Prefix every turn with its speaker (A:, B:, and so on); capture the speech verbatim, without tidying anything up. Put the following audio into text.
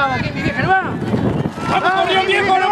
A: Vamos, aquí mi vieja, ¿no va?
B: ¡Vamos, corrió, viejo!